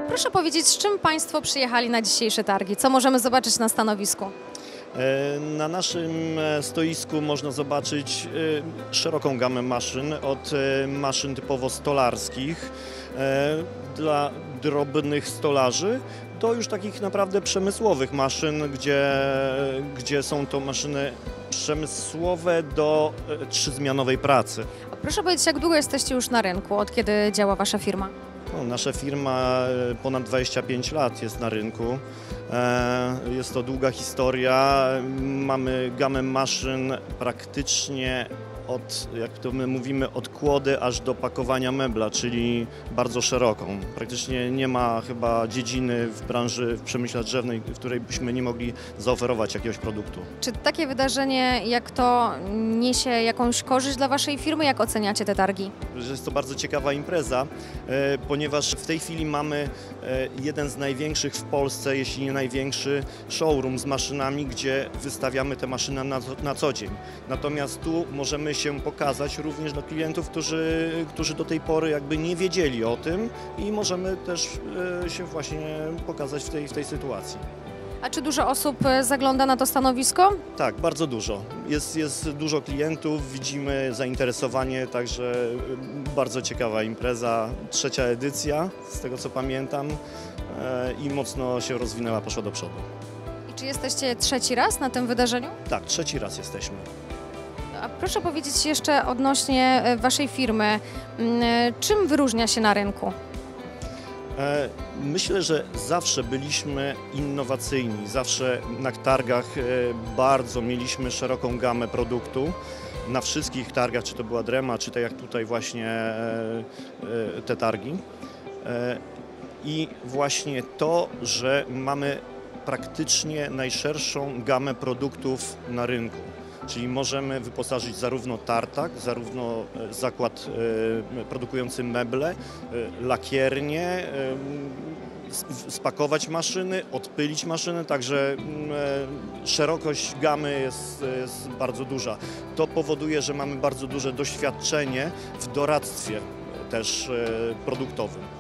Proszę powiedzieć, z czym Państwo przyjechali na dzisiejsze targi? Co możemy zobaczyć na stanowisku? Na naszym stoisku można zobaczyć szeroką gamę maszyn, od maszyn typowo stolarskich dla drobnych stolarzy do już takich naprawdę przemysłowych maszyn, gdzie są to maszyny przemysłowe do trzyzmianowej pracy. Proszę powiedzieć, jak długo jesteście już na rynku, od kiedy działa Wasza firma? No, nasza firma ponad 25 lat jest na rynku. Jest to długa historia. Mamy gamę maszyn praktycznie od, jak to my mówimy, od kłody aż do pakowania mebla, czyli bardzo szeroką. Praktycznie nie ma chyba dziedziny w branży, w przemyśle drzewnej, w której byśmy nie mogli zaoferować jakiegoś produktu. Czy takie wydarzenie jak to niesie jakąś korzyść dla Waszej firmy? Jak oceniacie te targi? Jest to bardzo ciekawa impreza, ponieważ w tej chwili mamy jeden z największych w Polsce, jeśli nie największy, showroom z maszynami, gdzie wystawiamy te maszyny na co dzień. Natomiast tu możemy się pokazać również dla klientów, którzy do tej pory jakby nie wiedzieli o tym i możemy też się właśnie pokazać w tej sytuacji. A czy dużo osób zagląda na to stanowisko? Tak, bardzo dużo. Jest dużo klientów, widzimy zainteresowanie, także bardzo ciekawa impreza. 3. edycja, z tego co pamiętam, i mocno się rozwinęła, poszła do przodu. I czy jesteście trzeci raz na tym wydarzeniu? Tak, 3. raz jesteśmy. A proszę powiedzieć jeszcze odnośnie Waszej firmy, czym wyróżnia się na rynku? Myślę, że zawsze byliśmy innowacyjni, zawsze na targach bardzo mieliśmy szeroką gamę produktu. Na wszystkich targach, czy to była Drema, czy tak jak tutaj właśnie te targi. I właśnie to, że mamy praktycznie najszerszą gamę produktów na rynku. Czyli możemy wyposażyć zarówno tartak, zarówno zakład produkujący meble, lakiernię, spakować maszyny, odpylić maszyny, także szerokość gamy jest bardzo duża. To powoduje, że mamy bardzo duże doświadczenie w doradztwie też produktowym.